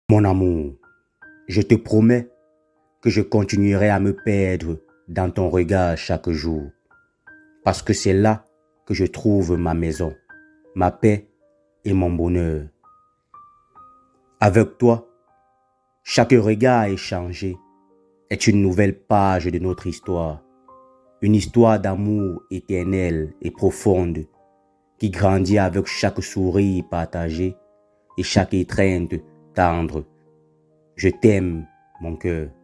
Mon amour, je te promets que je continuerai à me perdre dans ton regard chaque jour, parce que c'est là que je trouve ma maison, ma paix et mon bonheur. Avec toi, chaque regard échangé est une nouvelle page de notre histoire, une histoire d'amour éternelle et profonde qui grandit avec chaque sourire partagé et chaque étreinte tendre. Je t'aime, mon cœur.